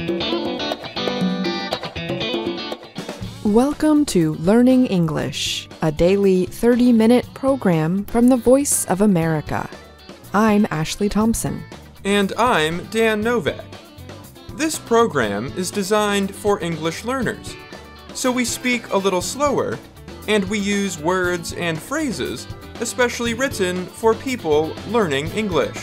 Welcome to Learning English, a daily 30-minute program from the Voice of America. I'm Ashley Thompson. And I'm Dan Novak. This program is designed for English learners, so we speak a little slower, and we use words and phrases especially written for people learning English.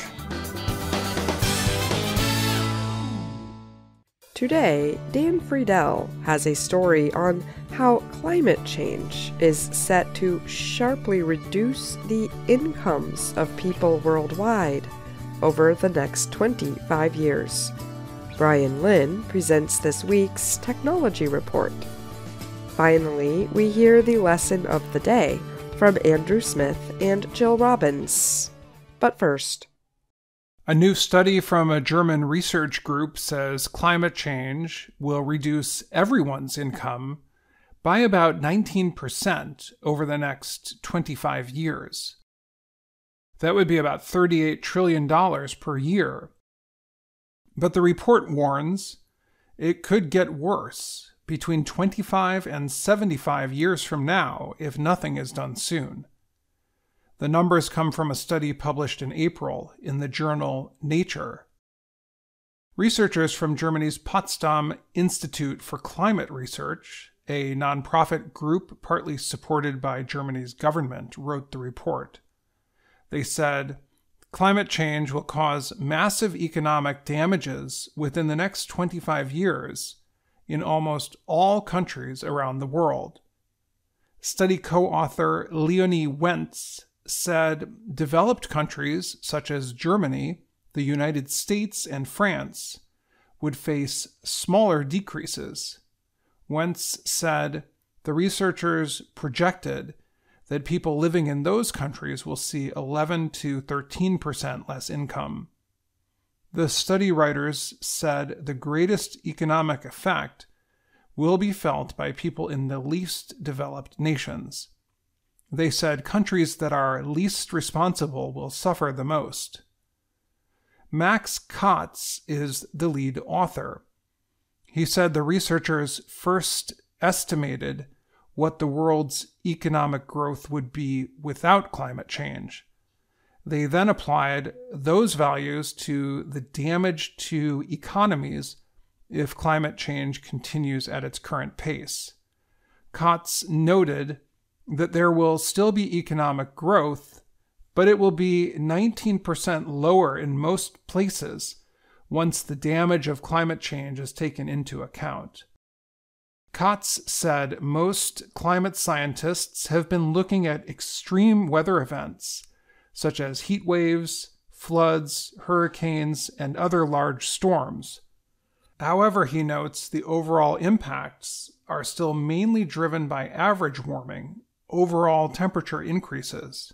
Today, Dan Friedell has a story on how climate change is set to sharply reduce the incomes of people worldwide over the next 25 years. Bryan Lynn presents this week's Technology Report. Finally, we hear the lesson of the day from Andrew Smith and Jill Robbins. But first, a new study from a German research group says climate change will reduce everyone's income by about 19% over the next 25 years. That would be about $38 trillion per year. But the report warns it could get worse between 25 and 75 years from now if nothing is done soon. The numbers come from a study published in April in the journal Nature. Researchers from Germany's Potsdam Institute for Climate Research, a nonprofit group partly supported by Germany's government, wrote the report. They said, climate change will cause massive economic damages within the next 25 years in almost all countries around the world. Study co-author Leonie Wentz said developed countries such as Germany, the United States, and France would face smaller decreases. Wentz said the researchers projected that people living in those countries will see 11 to 13% less income. The study writers said the greatest economic effect will be felt by people in the least developed nations. They said countries that are least responsible will suffer the most. Max Kotz is the lead author. He said the researchers first estimated what the world's economic growth would be without climate change. They then applied those values to the damage to economies if climate change continues at its current pace. Kotz noted that there will still be economic growth, but it will be 19% lower in most places once the damage of climate change is taken into account. Kotz said most climate scientists have been looking at extreme weather events, such as heat waves, floods, hurricanes, and other large storms. However, he notes the overall impacts are still mainly driven by average warming, overall temperature increases.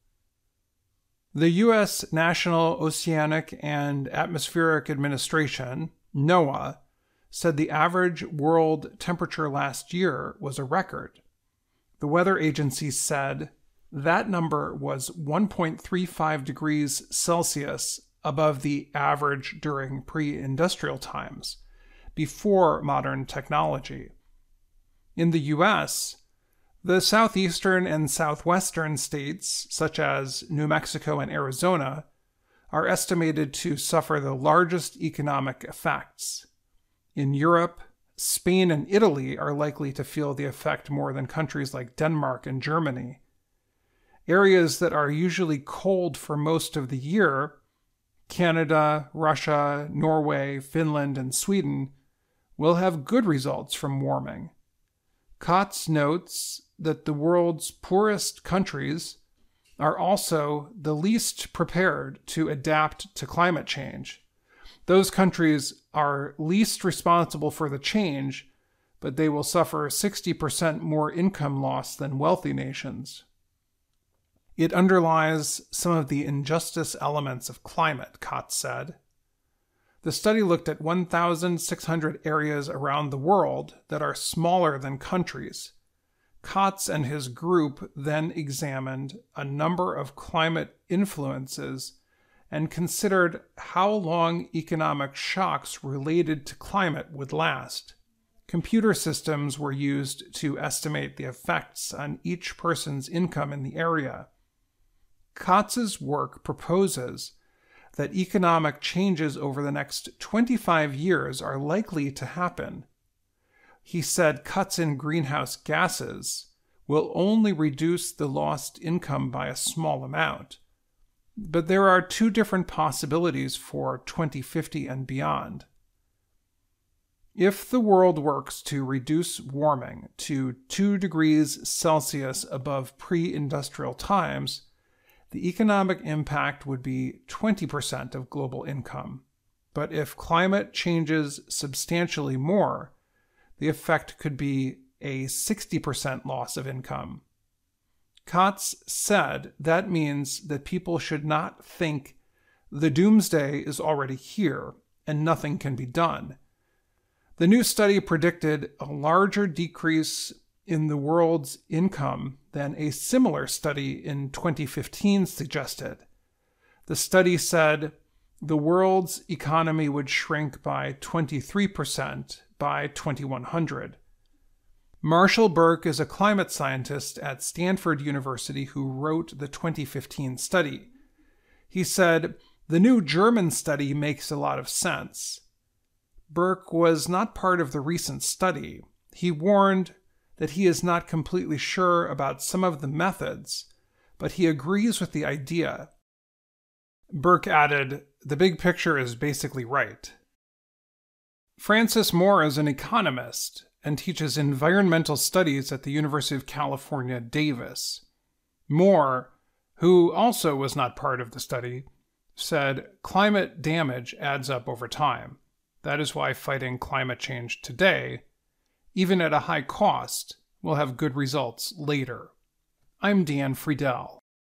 The U.S. National Oceanic and Atmospheric Administration, NOAA, said the average world temperature last year was a record. The weather agency said that number was 1.35 degrees Celsius above the average during pre-industrial times, before modern technology. In the U.S., the southeastern and southwestern states, such as New Mexico and Arizona, are estimated to suffer the largest economic effects. In Europe, Spain and Italy are likely to feel the effect more than countries like Denmark and Germany. Areas that are usually cold for most of the year, Canada, Russia, Norway, Finland, and Sweden, will have good results from warming. Kotz notes that the world's poorest countries are also the least prepared to adapt to climate change. Those countries are least responsible for the change, but they will suffer 60% more income loss than wealthy nations. It underlies some of the injustice elements of climate, Kotz said. The study looked at 1,600 areas around the world that are smaller than countries. Kotz and his group then examined a number of climate influences and considered how long economic shocks related to climate would last. Computer systems were used to estimate the effects on each person's income in the area. Katz's work proposes that economic changes over the next 25 years are likely to happen. He said cuts in greenhouse gases will only reduce the lost income by a small amount. But there are two different possibilities for 2050 and beyond. If the world works to reduce warming to 2 degrees Celsius above pre-industrial times, the economic impact would be 20% of global income. But if climate changes substantially more, the effect could be a 60% loss of income. Katz said that means that people should not think the doomsday is already here and nothing can be done. The new study predicted a larger decrease in the world's income than a similar study in 2015 suggested. The study said the world's economy would shrink by 23% by 2100. Marshall Burke is a climate scientist at Stanford University who wrote the 2015 study. He said, "The new German study makes a lot of sense." Burke was not part of the recent study. He warned that he is not completely sure about some of the methods, but he agrees with the idea. Burke added, "The big picture is basically right." Francis Moore is an economist and teaches environmental studies at the University of California, Davis. Moore, who also was not part of the study, said climate damage adds up over time. That is why fighting climate change today, even at a high cost, will have good results later. I'm Dan Friedell.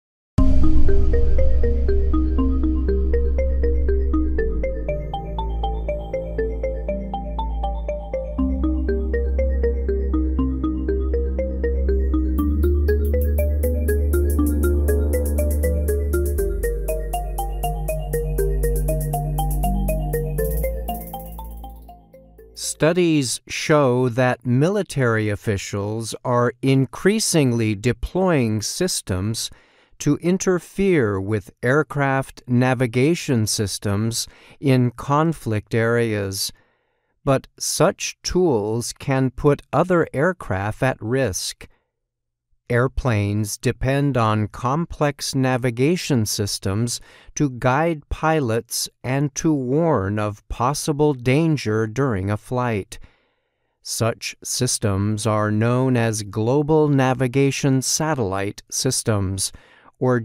Studies show that military officials are increasingly deploying systems to interfere with aircraft navigation systems in conflict areas, but such tools can put other aircraft at risk. Airplanes depend on complex navigation systems to guide pilots and to warn of possible danger during a flight. Such systems are known as Global Navigation Satellite Systems, or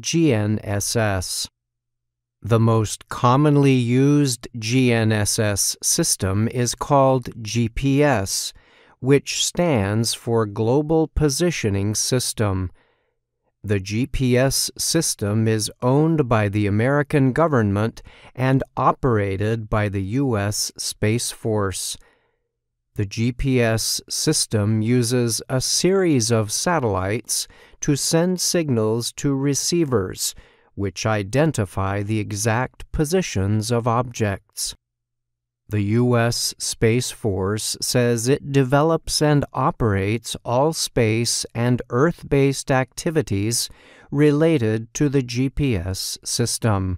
GNSS. The most commonly used GNSS system is called GPS, which stands for Global Positioning System. The GPS system is owned by the American government and operated by the U.S. Space Force. The GPS system uses a series of satellites to send signals to receivers, which identify the exact positions of objects. The U.S. Space Force says it develops and operates all space and Earth-based activities related to the GPS system.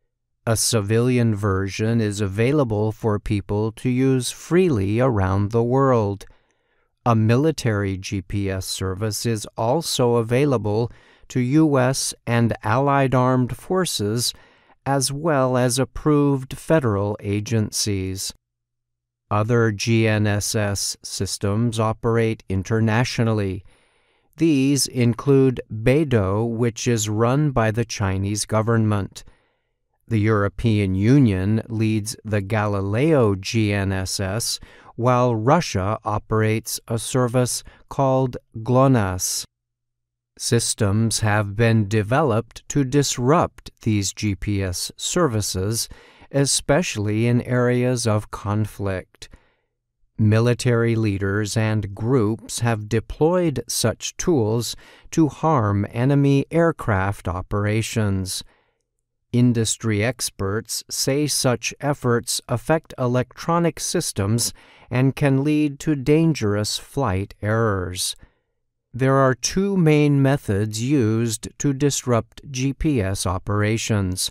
A civilian version is available for people to use freely around the world. A military GPS service is also available to U.S. and Allied armed forces, as well as approved federal agencies. Other GNSS systems operate internationally. These include Beidou, which is run by the Chinese government. The European Union leads the Galileo GNSS, while Russia operates a service called GLONASS. Systems have been developed to disrupt these GPS services, especially in areas of conflict. Military leaders and groups have deployed such tools to harm enemy aircraft operations. Industry experts say such efforts affect electronic systems and can lead to dangerous flight errors. There are two main methods used to disrupt GPS operations.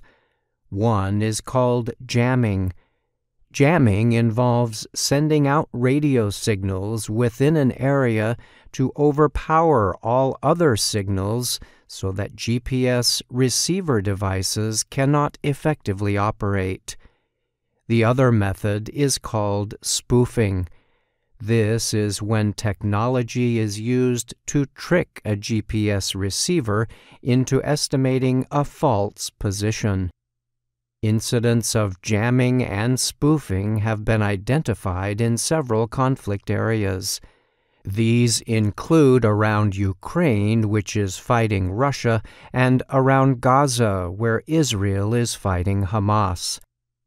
One is called jamming. Jamming involves sending out radio signals within an area to overpower all other signals so that GPS receiver devices cannot effectively operate. The other method is called spoofing. This is when technology is used to trick a GPS receiver into estimating a false position. Incidents of jamming and spoofing have been identified in several conflict areas. These include around Ukraine, which is fighting Russia, and around Gaza, where Israel is fighting Hamas.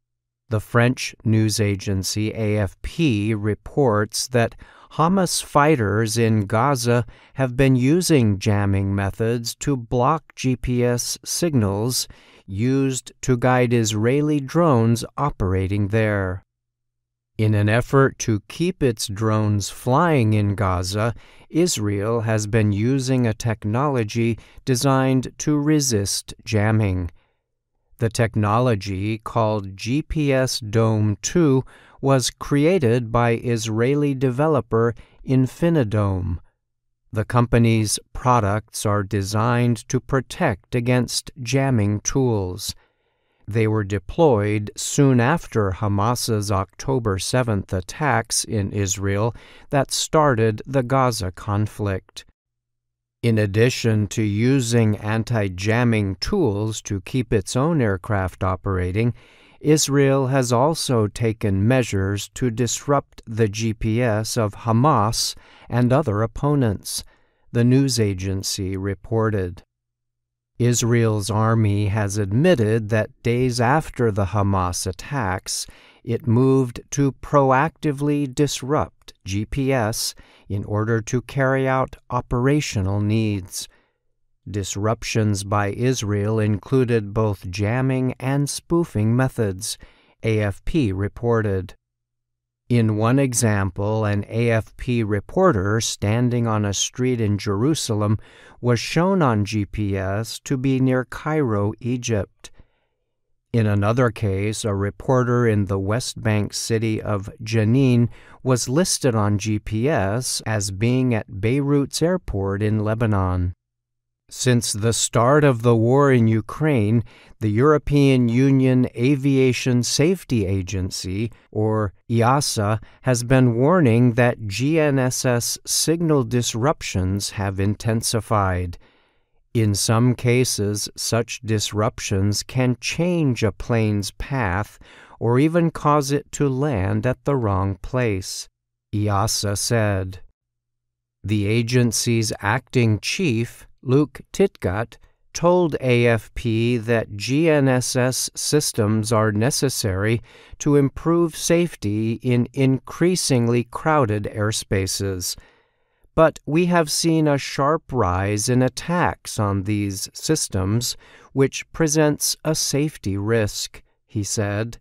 The French news agency AFP reports that Hamas fighters in Gaza have been using jamming methods to block GPS signals used to guide Israeli drones operating there. In an effort to keep its drones flying in Gaza, Israel has been using a technology designed to resist jamming. The technology, called GPS Dome 2, was created by Israeli developer Infinidome. The company's products are designed to protect against jamming tools. They were deployed soon after Hamas's October 7th attacks in Israel that started the Gaza conflict. In addition to using anti-jamming tools to keep its own aircraft operating, Israel has also taken measures to disrupt the GPS of Hamas and other opponents, the news agency reported. Israel's army has admitted that days after the Hamas attacks, it moved to proactively disrupt GPS in order to carry out operational needs. Disruptions by Israel included both jamming and spoofing methods, AFP reported. In one example, an AFP reporter standing on a street in Jerusalem was shown on GPS to be near Cairo, Egypt. In another case, a reporter in the West Bank city of Jenin was listed on GPS as being at Beirut's airport in Lebanon. Since the start of the war in Ukraine, the European Union Aviation Safety Agency, or EASA, has been warning that GNSS signal disruptions have intensified. In some cases, such disruptions can change a plane's path or even cause it to land at the wrong place, EASA said. The agency's acting chief, Luke Titgat, told AFP that GNSS systems are necessary to improve safety in increasingly crowded airspaces. But we have seen a sharp rise in attacks on these systems, which presents a safety risk, he said.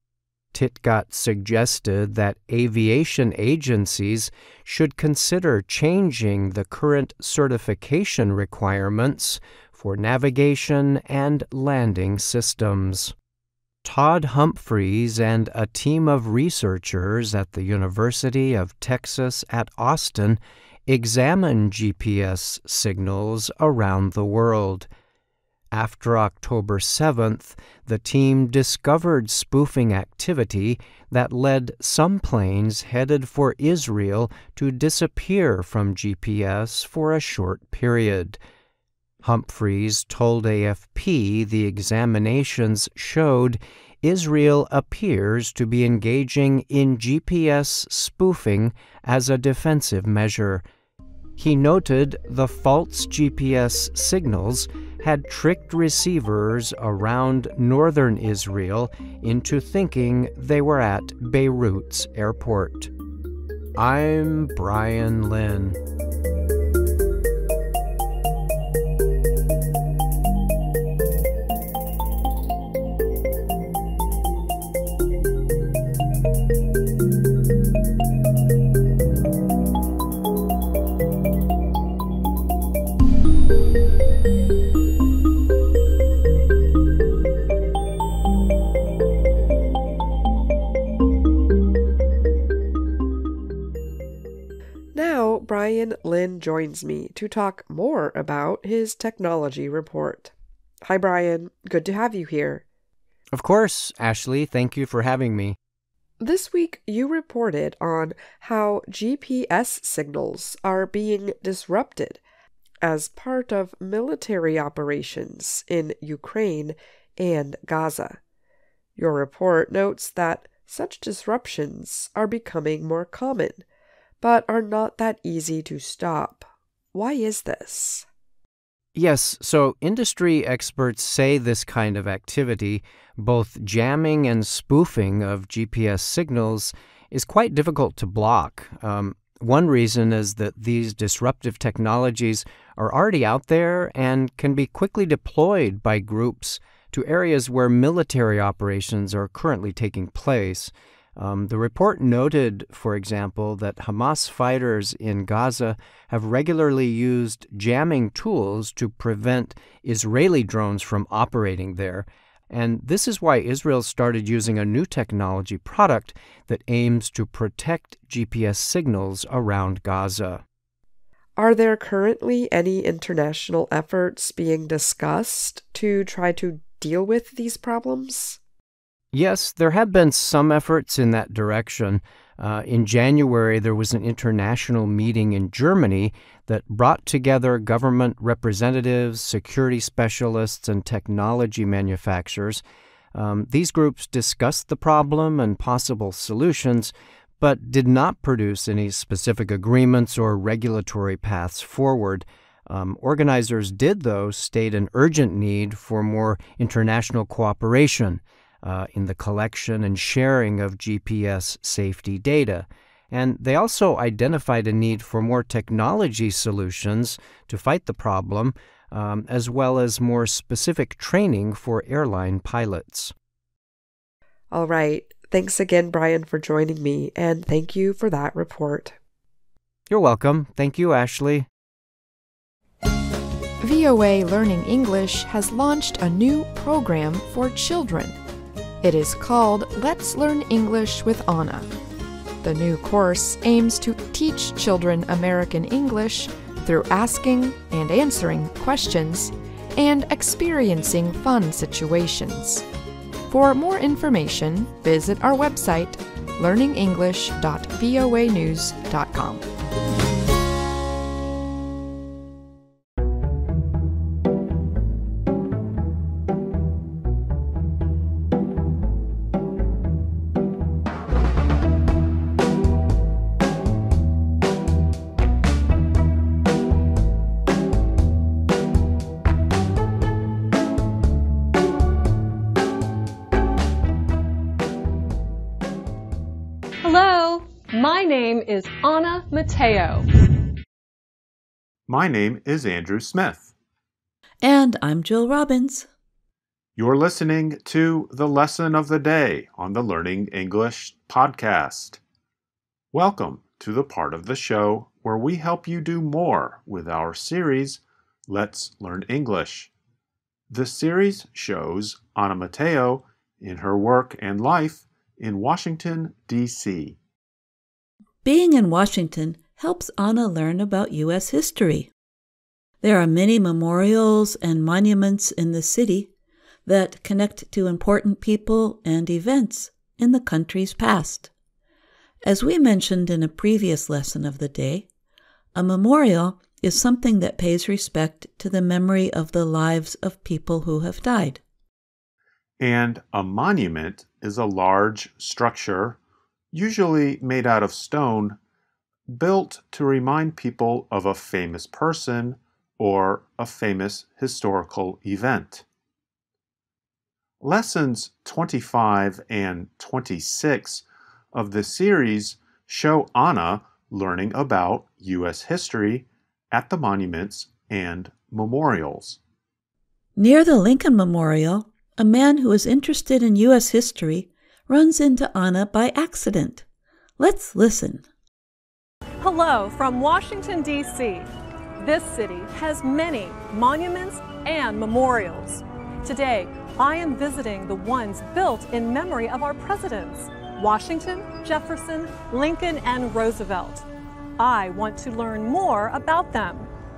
Titgat suggested that aviation agencies should consider changing the current certification requirements for navigation and landing systems. Todd Humphreys and a team of researchers at the University of Texas at Austin examine GPS signals around the world. After October 7th, the team discovered spoofing activity that led some planes headed for Israel to disappear from GPS for a short period. Humphreys told AFP the examinations showed Israel appears to be engaging in GPS spoofing as a defensive measure. He noted the false GPS signals had tricked receivers around northern Israel into thinking they were at Beirut's airport. I'm Bryan Lynn. Bryan Lynn joins me to talk more about his technology report. Hi, Bryan. Good to have you here. Of course, Ashley. Thank you for having me. This week, you reported on how GPS signals are being disrupted as part of military operations in Ukraine and Gaza. Your report notes that such disruptions are becoming more common, but are not that easy to stop. Why is this? Yes, so industry experts say this kind of activity, both jamming and spoofing of GPS signals, is quite difficult to block. One reason is that these disruptive technologies are already out there and can be quickly deployed by groups to areas where military operations are currently taking place. The report noted, for example, that Hamas fighters in Gaza have regularly used jamming tools to prevent Israeli drones from operating there. And this is why Israel started using a new technology product that aims to protect GPS signals around Gaza. Are there currently any international efforts being discussed to try to deal with these problems? Yes, there have been some efforts in that direction. In January, there was an international meeting in Germany that brought together government representatives, security specialists, and technology manufacturers. These groups discussed the problem and possible solutions, but did not produce any specific agreements or regulatory paths forward. Organizers did, though, state an urgent need for more international cooperation in the collection and sharing of GPS safety data. And they also identified a need for more technology solutions to fight the problem, as well as more specific training for airline pilots. All right. Thanks again, Bryan, for joining me, and thank you for that report. You're welcome. Thank you, Ashley. VOA Learning English has launched a new program for children. It is called Let's Learn English with Anna. The new course aims to teach children American English through asking and answering questions and experiencing fun situations. For more information, visit our website, learningenglish.voanews.com. Hello, my name is Anna Mateo. My name is Andrew Smith. And I'm Jill Robbins. You're listening to the Lesson of the Day on the Learning English podcast. Welcome to the part of the show where we help you do more with our series, Let's Learn English. This series shows Anna Mateo in her work and life in Washington, D.C. Being in Washington helps Anna learn about U.S. history. There are many memorials and monuments in the city that connect to important people and events in the country's past. As we mentioned in a previous lesson of the day, a memorial is something that pays respect to the memory of the lives of people who have died. And a monument is a large structure, usually made out of stone, built to remind people of a famous person or a famous historical event. Lessons 25 and 26 of the series show Anna learning about U.S. history at the monuments and memorials. Near the Lincoln Memorial, a man who is interested in U.S. history runs into Anna by accident. Let's listen. Hello from Washington, D.C. This city has many monuments and memorials. Today, I am visiting the ones built in memory of our presidents, Washington, Jefferson, Lincoln, and Roosevelt. I want to learn more about them.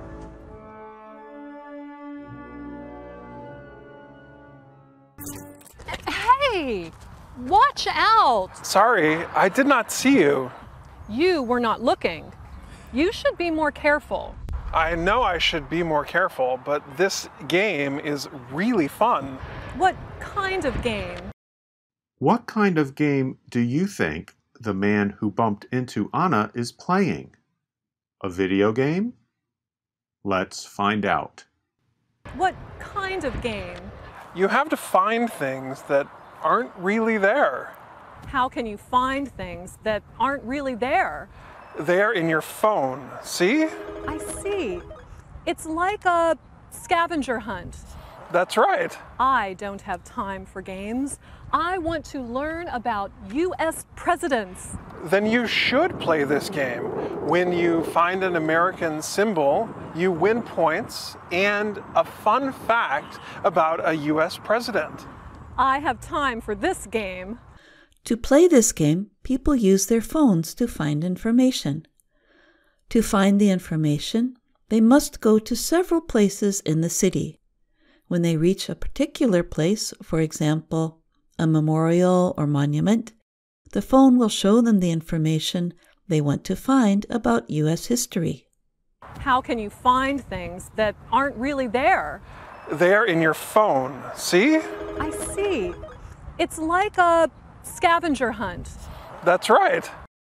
Hey! Watch out! Sorry, I did not see you. You were not looking. You should be more careful. I know I should be more careful, but this game is really fun. What kind of game? What kind of game do you think the man who bumped into Anna is playing? A video game? Let's find out. What kind of game? You have to find things that aren't really there. How can you find things that aren't really there? They're in your phone, see? I see. It's like a scavenger hunt. That's right. I don't have time for games. I want to learn about U.S. presidents. Then you should play this game. When you find an American symbol, you win points and a fun fact about a U.S. president. I have time for this game. To play this game, people use their phones to find information. To find the information, they must go to several places in the city. When they reach a particular place, for example, a memorial or monument, the phone will show them the information they want to find about U.S. history. How can you find things that aren't really there? They're in your phone, see? I see. It's like a scavenger hunt. That's right.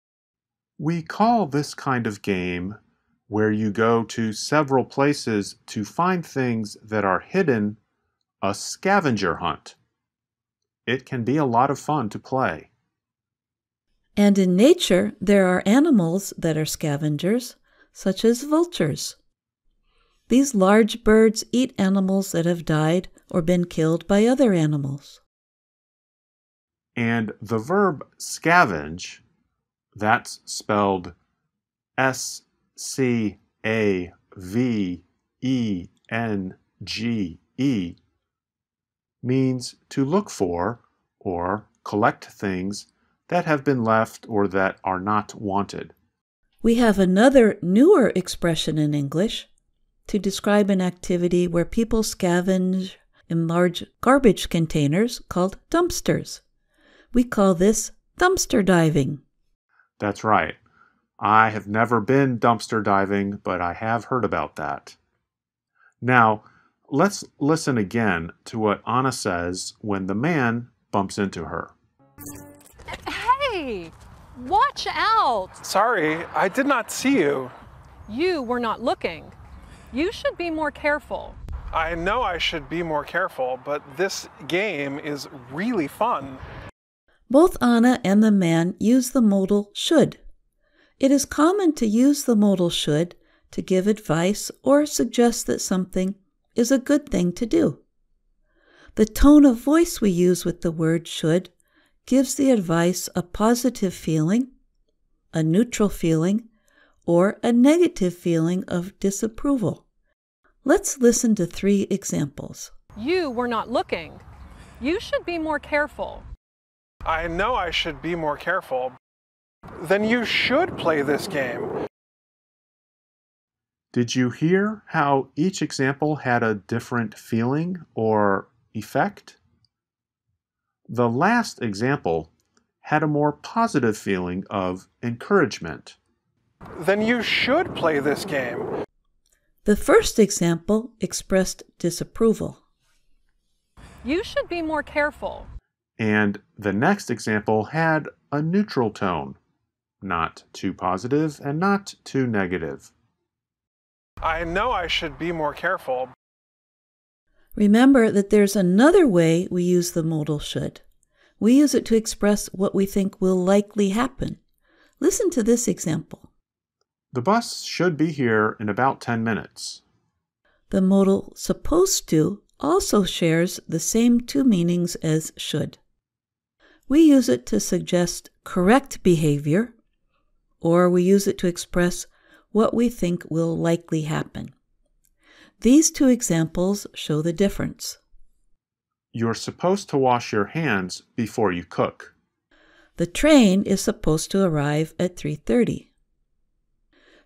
We call this kind of game, where you go to several places to find things that are hidden, a scavenger hunt. It can be a lot of fun to play. And in nature, there are animals that are scavengers, such as vultures. These large birds eat animals that have died or been killed by other animals. And the verb scavenge, that's spelled S-C-A-V-E-N-G-E, means to look for or collect things that have been left or that are not wanted. We have another newer expression in English to describe an activity where people scavenge in large garbage containers called dumpsters. We call this dumpster diving. That's right. I have never been dumpster diving, but I have heard about that. Now, let's listen again to what Anna says when the man bumps into her. Hey! Watch out! Sorry, I did not see you. You were not looking. You should be more careful. I know I should be more careful, but this game is really fun. Both Anna and the man use the modal should. It is common to use the modal should to give advice or suggest that something is a good thing to do. The tone of voice we use with the word should gives the advice a positive feeling, a neutral feeling, or a negative feeling of disapproval. Let's listen to 3 examples. You were not looking. You should be more careful. I know I should be more careful. Then you should play this game. Did you hear how each example had a different feeling or effect? The last example had a more positive feeling of encouragement. Then you should play this game. The first example expressed disapproval. You should be more careful. And the next example had a neutral tone, not too positive and not too negative. I know I should be more careful. Remember that there's another way we use the modal should. We use it to express what we think will likely happen. Listen to this example. The bus should be here in about 10 minutes. The modal supposed to also shares the same 2 meanings as should. We use it to suggest correct behavior, or we use it to express what we think will likely happen. These 2 examples show the difference. You're supposed to wash your hands before you cook. The train is supposed to arrive at 3:30.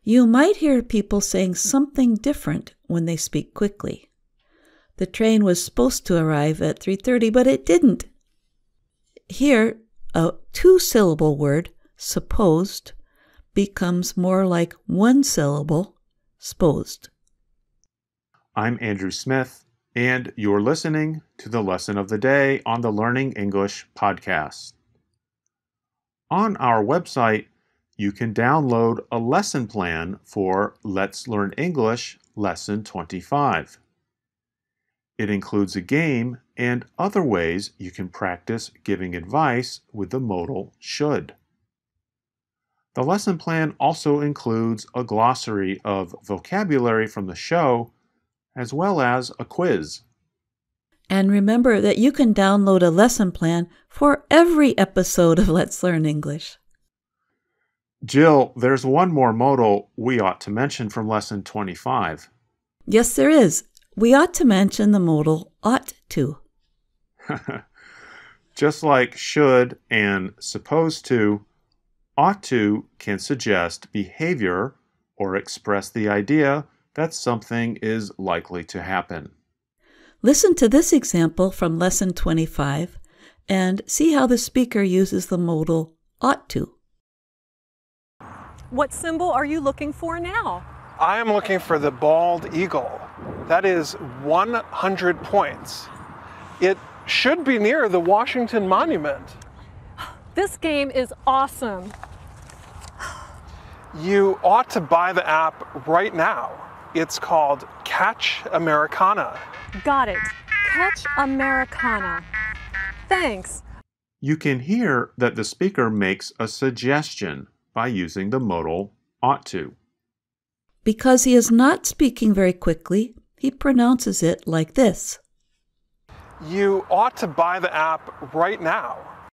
You might hear people saying something different when they speak quickly. The train was supposed to arrive at 3:30, but it didn't. Here, a two-syllable word, supposed, becomes more like one syllable, sposed. I'm Andrew Smith, and you're listening to the Lesson of the Day on the Learning English podcast. On our website, you can download a lesson plan for Let's Learn English Lesson 25. It includes a game and other ways you can practice giving advice with the modal should. The lesson plan also includes a glossary of vocabulary from the show, as well as a quiz. And remember that you can download a lesson plan for every episode of Let's Learn English. Jill, there's one more modal we ought to mention from Lesson 25. Yes, there is. We ought to mention the modal ought to. Just like should and supposed to, ought to can suggest behavior or express the idea that something is likely to happen. Listen to this example from Lesson 25 and see how the speaker uses the modal ought to. What symbol are you looking for now? I am looking for the bald eagle. That is 100 points. It should be near the Washington Monument. This game is awesome. You ought to buy the app right now. It's called Catch Americana. Got it. Catch Americana. Thanks. You can hear that the speaker makes a suggestion by using the modal ought to. Because he is not speaking very quickly, he pronounces it like this. You ought to buy the app right now.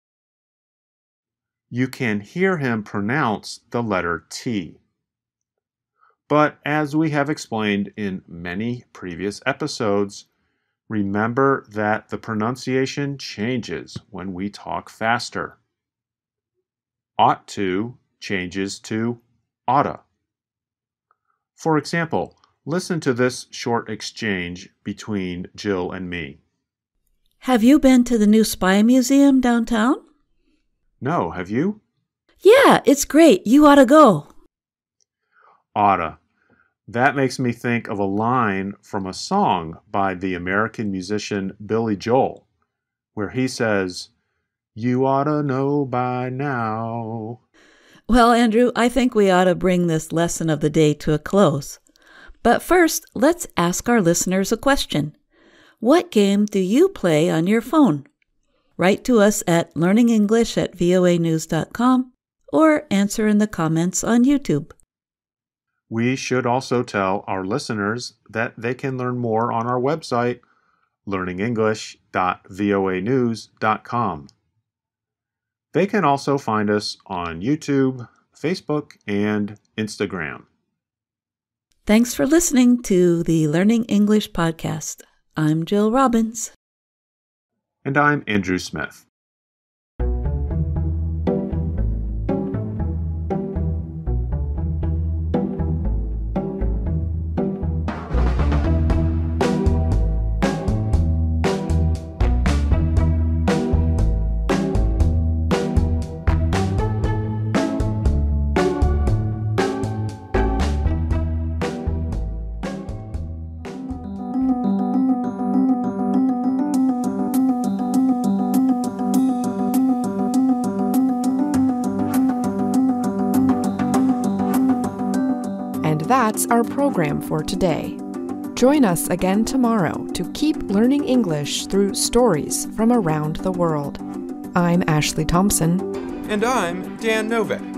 You can hear him pronounce the letter T. But as we have explained in many previous episodes, remember that the pronunciation changes when we talk faster. Ought to changes to oughta. For example, listen to this short exchange between Jill and me. Have you been to the new Spy Museum downtown? No, have you? Yeah, it's great. You ought to go. Oughta. That makes me think of a line from a song by the American musician Billy Joel, where he says, "You oughta know by now." Well, Andrew, I think we ought to bring this lesson of the day to a close. But first, let's ask our listeners a question. What game do you play on your phone? Write to us at learningenglish@voanews.com or answer in the comments on YouTube. We should also tell our listeners that they can learn more on our website, learningenglish.voanews.com. They can also find us on YouTube, Facebook, and Instagram. Thanks for listening to the Learning English podcast. I'm Jill Robbins. And I'm Andrew Smith. That's our program for today. Join us again tomorrow to keep learning English through stories from around the world. I'm Ashley Thompson. And I'm Dan Novak.